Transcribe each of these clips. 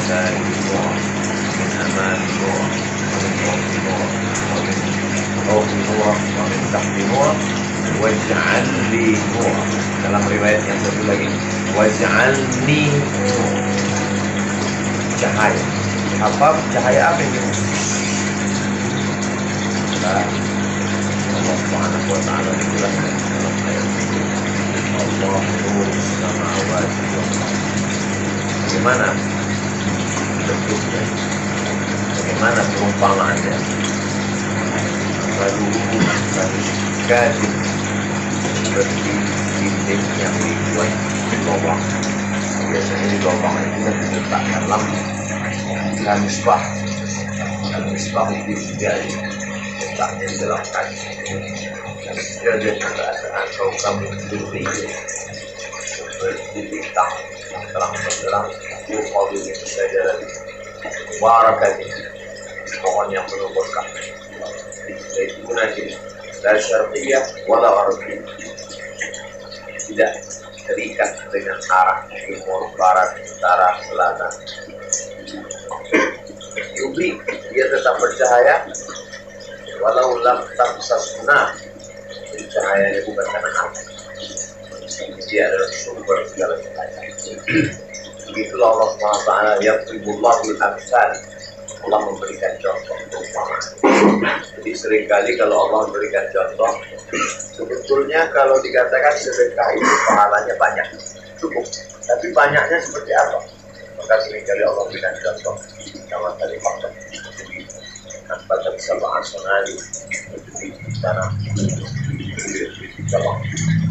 lisani nur, min amani nur, min fawqi nur, min fawqi nur, min tahti nur, waj'al li nur. Dalam riwayat yang satu lagi, waj'alni nur, cahaya. Apa cahaya apa ini? Allah Subhanahu wa taala menjelaskan dalam ayat ini, Allah nurus samawati wal ardh. Bagaimana bentuknya? Bagaimana perumpamaannya? Lalu gadis seperti dinding yang dibuat lubang. Biasanya di lubang itu kan diletakkan lampu. Dan misbah itu jadi letaknya di dalam kaca. Dan jadi keadaan kamu berdiri seperti bintang yang terang benderang. Kalau ini saja barakati pohon yang penuh berkah. Itu nanti dari syarqiyah wala gharbi, tidak terikat dengan arah timur, barat, utara, selatan. Yubli, dia tetap bercahaya walau lam tamsasna, cahayanya bukan karena apa, dia adalah sumber segala cahaya. Begitulah Allah SWT yadribullahu al-amsal, Allah memberikan contoh perumpamaan. Jadi seringkali kalau Allah memberikan contoh, sebetulnya kalau dikatakan sedekah itu pahalanya banyak, cukup. Tapi banyaknya seperti apa? Maka seringkali Allah berikan contoh. Sama tadi fakta pada bersama asonali di tanah cabang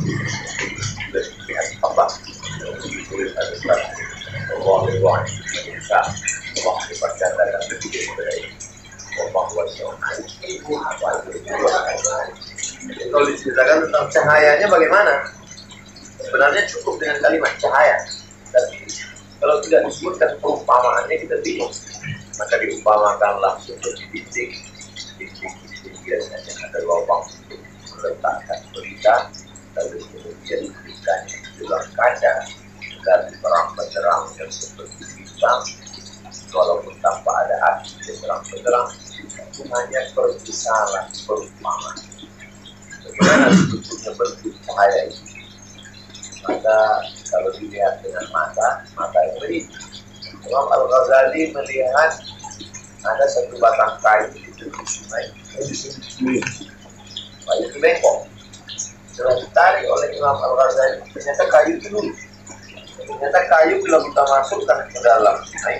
lihat apa tulis ada Allah lewat bisa Allah dipercatakan begitu sebenarnya Allah wasyarakat itu apa itu kalau diceritakan tentang cahayanya bagaimana, sebenarnya cukup dengan kalimat cahaya, tapi kalau tidak disebutkan perumpamaannya kita bingung. Maka diumpamakanlah seperti dinding biasanya ada lubang untuk meletakkan berita, lalu kemudian beritanya di dalam kaca dan terang benderang yang seperti bintang, walaupun tanpa ada api yang terang benderang, itu hanya permisalan perumpamaan. Bagaimana sebetulnya bentuk cahaya itu? Maka kalau dilihat dengan mata yang beri, Imam Al-Ghazali melihat ada satu batang kayu di tepi sungai, kayu itu bengkok. Setelah ditarik oleh Imam Al-Ghazali, ternyata kayu itu dulu. Ternyata kayu bila kita masukkan ke dalam sungai,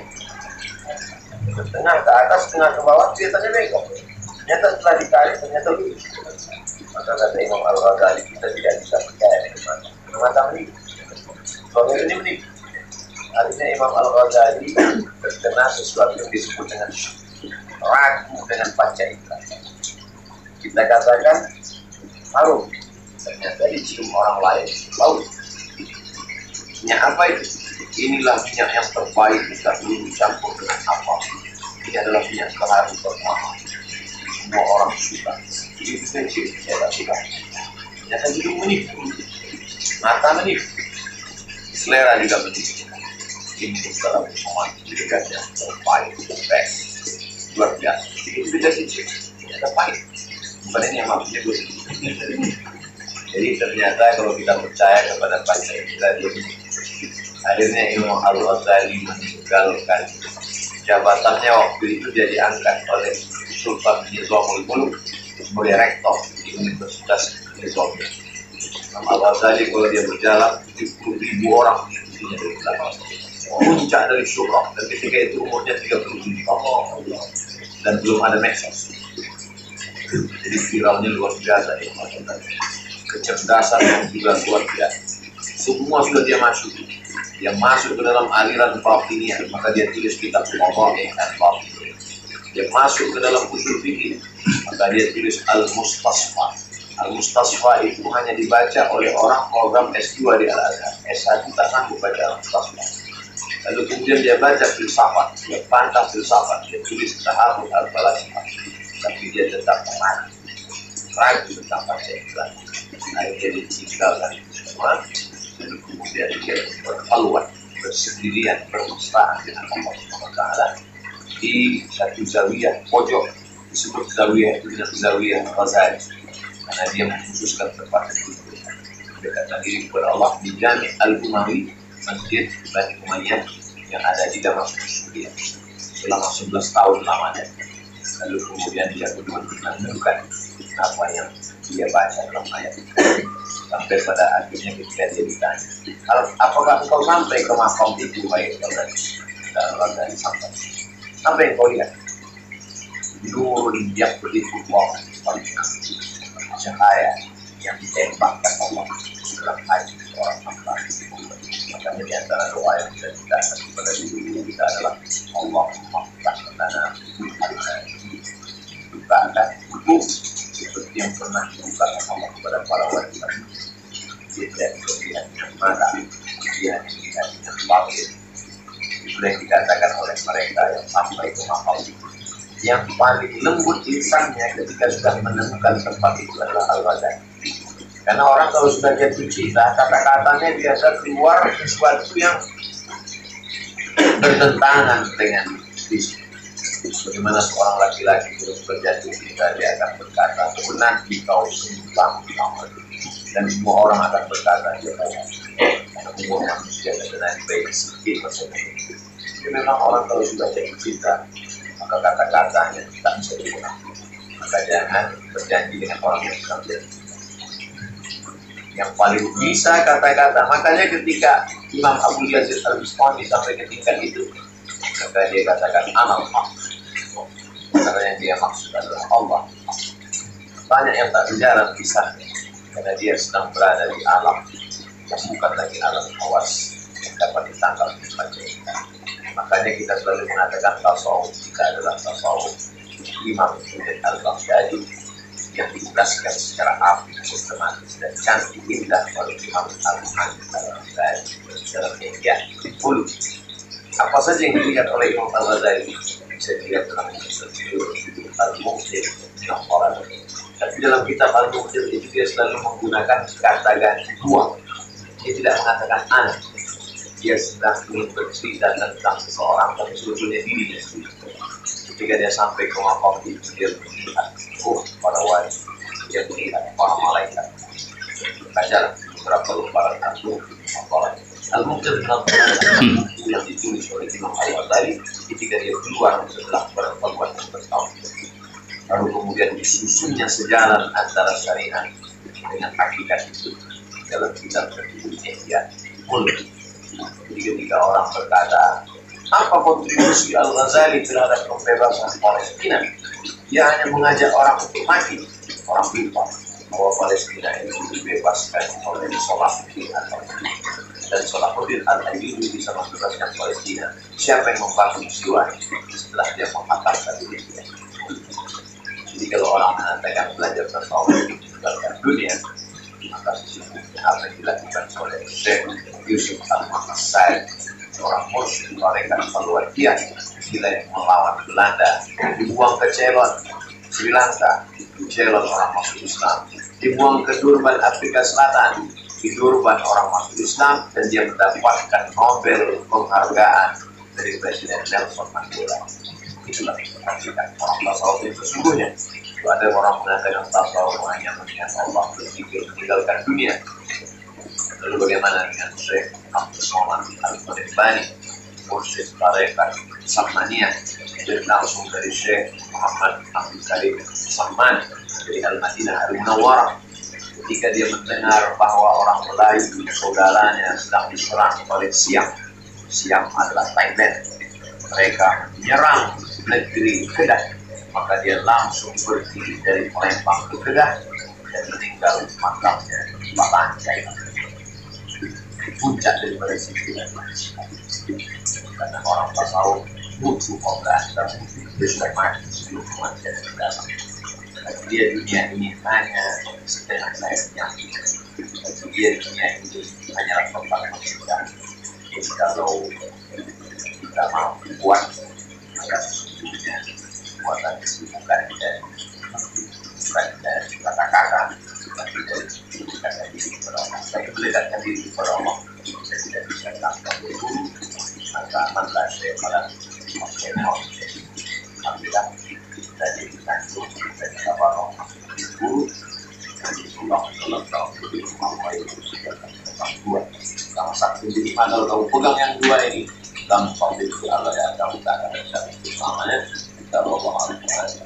ke tengah ke atas, tengah ke bawah, kelihatannya bengkok. Ternyata setelah ditarik, ternyata lurus. Maka kata Imam Al-Ghazali, kita tidak bisa percaya dengan mata. Mata menipu. Soalnya ini menipu. Artinya Imam Al-Ghazali terkena sesuatu yang disebut dengan ragu dengan panca indera. Kita katakan harum, ternyata dicium orang lain bau. Minyak apa itu? Inilah minyak yang terbaik, kita belum dicampur dengan apa. Ini adalah minyak terharu termahal. Semua orang suka. Ini kecil, saya tak suka. Ternyata hidung menipu, mata menipu, selera juga menipu. Ini dalam semua dekatnya terbaik, best, luar biasa. Itu beda kecil, ternyata pahit. Bukan ini yang maksudnya gue. Jadi ternyata kalau kita percaya kepada panca indera dia, akhirnya Imam Al-Ghazali meninggalkan jabatannya waktu itu, dia diangkat oleh Sultan Nizamul Mulk sebagai rektor di Universitas Nizamul. Imam Al-Ghazali kalau dia berjalan 70.000 orang isinya dari belakang. Puncak dari syurah, dan ketika itu umurnya 37 tahun dan belum ada medsos. Jadi viralnya luar biasa ya, kecerdasan yang juga luar biasa. Semua sudah dia masuk. Dia masuk ke dalam aliran Batiniyah, maka dia tulis kitab Qawaid al-Batiniyah. Dia masuk ke dalam usul fikih, maka dia tulis Al-Mustasfa. Al-Mustasfa itu hanya dibaca oleh orang program S2 di Al-Azhar. S1 tak sanggup baca Al-Mustasfa. Lalu kemudian dia baca filsafat, dia pantang filsafat, dia tulis Taharrur al-Falasifah, tapi dia tetap ragu tentang panca indera. Akhirnya dia ditinggalkan semua, lalu kemudian dia berhaluan bersendirian bermesraan dengan Allah Subhanahu wa taala di satu zawiyah pojok, disebut zawiyah itu dengan zawiyah Ghazali karena dia memutuskan tempat itu mendekatkan diri kepada Allah di Jami' Al-Umawi, masjid Bani Umayyah yang ada di Damaskus Suriah selama 11 tahun lamanya. Lalu kemudian dia menemukan apa yang dia baca dalam ayat itu sampai pada akhirnya ketika dia ditanya, apakah engkau sampai ke makam itu baik Ghazali? Sampai engkau lihat nurun yang begitu wah, cahaya yang ditembakkan Allah dalam hati orang hamba. Makanya di antara doa yang kita minta kepada diri kita adalah Allahumma ftah lana bukakan ibu seperti yang pernah dibukakan Allah kepada para wanita. Dia tidak melihat dengan mata, dia melihat dengan batin. Itu yang dikatakan oleh mereka yang sampai ke makam itu. Yang paling lembut lisannya ketika sudah menemukan tempat itu adalah Al-Ghazali. Karena orang kalau sudah jatuh cinta, kata-katanya biasa keluar sesuatu yang bertentangan dengan visi. Bagaimana seorang laki-laki terus berjatuh cinta, dia akan berkata, nanti kau sembang dan semua orang akan berkata, dia banyak. Karena semua manusia adalah baik sedikit maksudnya. Jadi memang orang kalau sudah jatuh cinta, maka kata-katanya tak bisa diulang. Maka jangan berjanji dengan orang yang sedang jatuh cinta. Yang paling bisa kata-kata, makanya ketika Imam Abu Yazid Al-Bistami sampai ke tingkat itu, maka dia katakan anak karena yang dia maksud adalah Allah. Banyak yang tak berjalan kisahnya karena dia sedang berada di alam yang bukan lagi alam awas yang dapat ditangkap oleh kita. Makanya kita selalu mengatakan tasawuf kita adalah tasawuf Imam Al-Baghdadi yang dijelaskan secara api, sistematis dan cantik indah oleh Imam Al-Baghdadi dalam Ihya Ulum. Apa saja yang dilihat oleh Imam Al-Ghazali bisa dilihat dalam kitab Al-Muqtil yang orang. Tapi dalam kitab Al-Muqtil itu dia selalu menggunakan kata ganti dua. Dia tidak mengatakan anak. Dia sedang ingin bercerita tentang seseorang, tapi sebetulnya dirinya sendiri. Ketika dia sampai ke makam itu, dia melihat para wali, dia melihat para malaikat. Bacalah beberapa lembaran Al-Muqtil yang ditulis oleh Imam Al-Ghazali ketika dia keluar setelah berbuat bertahun. Lalu kemudian disusunnya sejalan antara syariat dengan hakikat itu dalam kitab tertulisnya Ihya Ulum. Jadi ketika orang berkata, apa kontribusi Al-Ghazali terhadap pembebasan Palestina? Dia hanya mengajak orang untuk mati. Orang lupa bahwa Palestina itu dibebaskan oleh Salahuddin Al-Ayyubi. Dan Salahuddin Al-Ayyubi bisa membebaskan Palestina. Siapa yang membantu peristiwa setelah dia mengatakan dirinya? Jadi kalau orang mengatakan belajar tasawuf meninggalkan dunia, maka sesungguhnya apa yang dilakukan oleh Syekh Yusuf Al-Makassar, seorang mursyid tarekat Al-Wadiyah gila yang melawan Belanda, dibuang ke Ceylon, Sri Lanka, di Ceylon orang masuk Islam, dibuang ke Durban, Afrika Selatan, di Durban orang masuk Islam, dan dia mendapatkan Nobel penghargaan dari Presiden Nelson Mandela. Itulah hakikat orang tasawuf yang sesungguhnya. Kalau ada orang mengatakan tasawuf hanya mengingat Allah, berpikir meninggalkan dunia. Lalu bagaimana dengan Syekh Abdul Somad Al-Quribani, mursyid tarekat Sammaniyah, dan langsung dari Syekh Muhammad Abdul Karim Samman dari Al-Madinah Al-Munawwarah. Ketika dia mendengar bahwa orang Melayu saudaranya sedang diserang oleh Siam adalah Thailand, mereka menyerang negeri Kedah, maka dia langsung berdiri dari Palembang ke Kedah dan meninggal makamnya di Balanjai. Puncak daripada sisi karena orang tasawuf butuh obat dan dia sudah mati sebelum kematian datang. Dia dunia ini hanya setengah sayapnya. Dia dunia ini hanyalah tempat manusia. Jadi kalau kita mau buat, maka sesungguhnya buatan kesibukan dan bukan dari kata-kata, tapi dari mendekatkan diri kepada Allah. Saya mendekatkan diri kepada Allah, saya tidak bisa tanpa guru, aman lah saya malah pakai mau alhamdulillah dari Tanjung dari Sabang Ibu dari Subang kalau tahu di rumah itu sudah dua yang satu di mana kalau pegang yang dua ini gampang itu Allah ya kamu tak ada satu samanya kita bawa hadis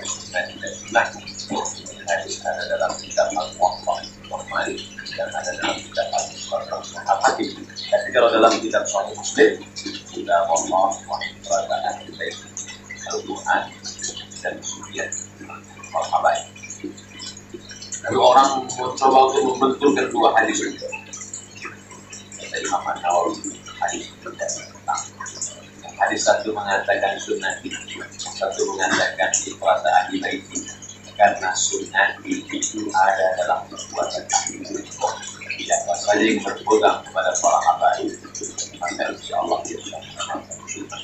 ada dalam kitab Al-Muwaffaq normal dan ada dalam kitab Al-Muwaffaq. Tapi kalau dalam kitab Sahih Muslim sudah Allah SWT Al-Quran dan kemudian Al-Habai. Lalu orang mencoba untuk membenturkan dua hadis itu. Dari Imam Nawawi hadis itu tentang hadis satu mengatakan sunnah, satu mengatakan ikhlas ahli bait, karena sunnah itu ada dalam perbuatan ahli bait. Siapa saja yang berpegang kepada para habaib, maka insya Allah dia sudah mendapatkan sunnah.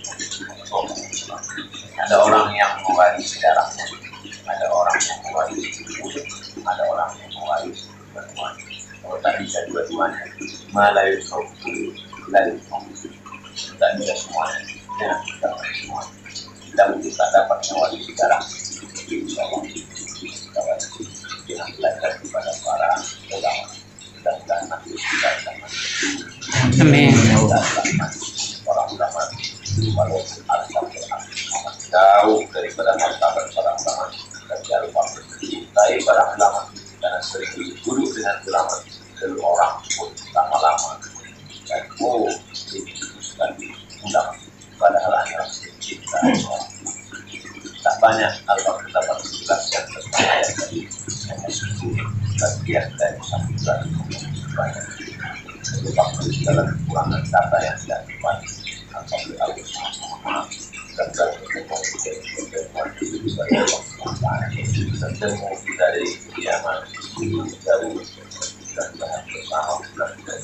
Ada orang yang mewaris darahnya, ada orang yang mewaris tubuh, ada orang yang mewaris perempuan. Kalau tak bisa dua-duanya, malah itu lalu tak bisa semuanya. Ya, dapat semua. Dan kita dapat mewaris darah, insya Allah kita wajib dengan belajar kepada para ulama dan nanti kita akan Amin. orang ulama walaupun al-Fatihah amat jauh daripada martabat para ulama dan jangan lupa mencintai para ulama karena sering duduk dengan ulama lalu orang pun lama-lama dan diputuskan ulama padahal hanya cinta tak banyak Al-Fatihah dapat menjelaskan tentang ayat tadi hanya 10 bagian dari sambutan banyak sebab dalam kekurangan kata yang tidak tepat Alhamdulillah dan bertemu dari kiamat dari dan bahan bersama dan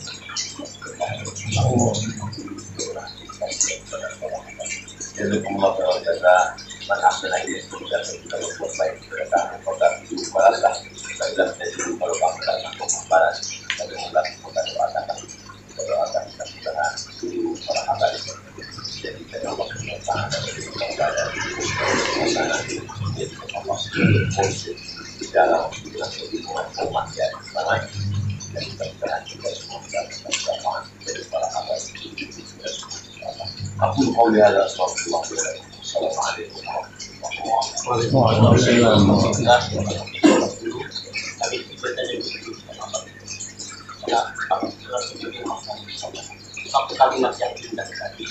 Jazakumullah khairan jazaa man ahsana ilaikum dan sudah berbuat baik kepada kami kota itu balaslah dan jadi kalau kamu datang untuk membalas dan mengulang kita doakan mudah-mudahan guru para habaib jadi Allah berkata dari kepada jadi Allah positif di dalam hubungan umat yang baik dan mudah-mudahan kita semua mendapatkan keberkahan dari para habaib. Aku qauli hadza astaghfirullah. Assalamualaikum warahmatullahi wabarakatuh. Satu kalimat yang indah tadi,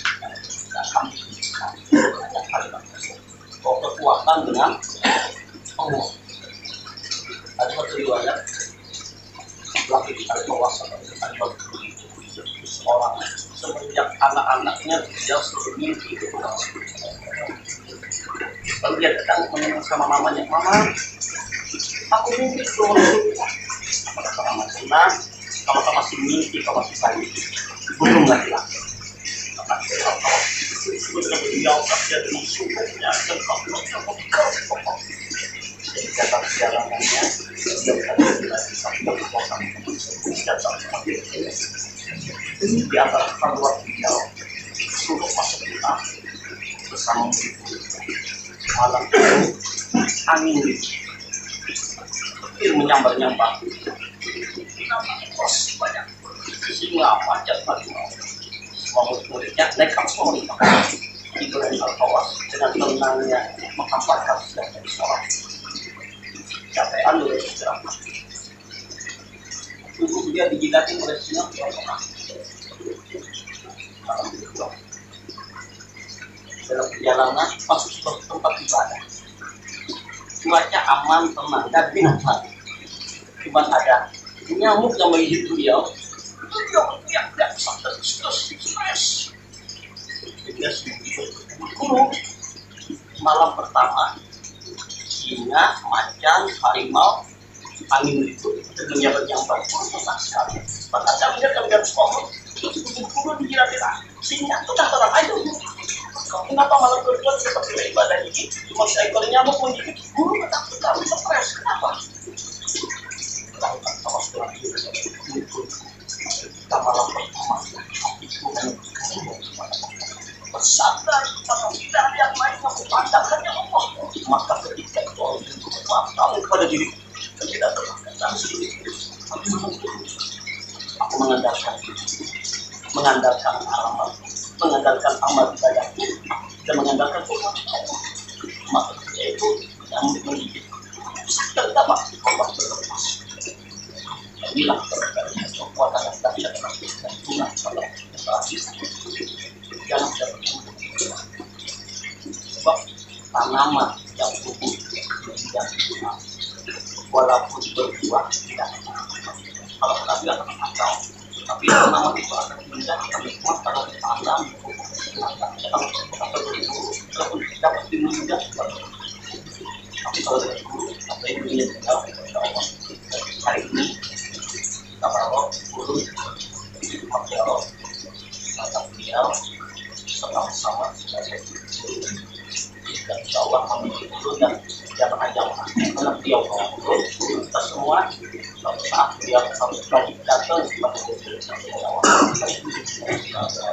kau kekuatan dengan Allah. Ada satu riwayat laki kita bahwa seorang semenjak anak-anaknya dia selalu mimpi lalu dia datang menengok sama mamanya, mama, aku mimpi sama Rasulullah. Maka sama sunnah, kalau kamu masih mimpi, kamu masih sayang, belum laki-laki. Maka itu dengan beliau dia dengan sukunya dan kamu jadi kata perjalanannya dia berkata lagi sampai berpuasa ini di antara kedua beliau suruh masuk kita bersama malam itu angin itu menyambar-nyambar terus banyak sehingga wajah lagi semua murid-muridnya naik semua itu dari Al-Qawas dengan tenangnya menghamparkan sedang dari sholat capean oleh istirahat tubuh dia dijilatin oleh sinar dalam perjalanan masuk ke tempat ibadah cuaca aman, tenang, dan binatang cuma ada nyamuk yang menggigit beliau beliau teriak-teriak sampai stres dia guru malam pertama singa, macan, harimau angin itu menyambar-nyambar tenang sekali pada saat kami harus ngomong guru dijilatin singa itu dah terang aja kenapa malam kedua seperti ibadah ini cuma seekor nyamuk menggigit guru ketakutan stres kenapa sama setelah itu kita malam pertama bukan mengatakannya Allah, maka ketika itu Allah memberikan maaf kamu kepada diri dan tidak termakan sendiri. Aku mengandalkan amal, mengandalkan amal ibadahku dan mengandalkan Tuhan Allah. Maka ketika itu yang menjadi sakit pertama Allah berlepas. Inilah kekuatan yang dahsyat dan Tuhan pada generasi jangan sebab tanaman yang tumbuh tidak walaupun berbuah tidak kalau tadi akan kacau tapi tanaman itu akan menjadi nikmat kalau ditanam kalau dapat dimudah tapi kalau dari guru apa yang menjadi hari ini kalau guru material atau beliau sama-sama sebagai dan insya Allah memiliki guru dan jangan aja karena beliau kita semua suatu saat beliau harus lagi datang sebagai guru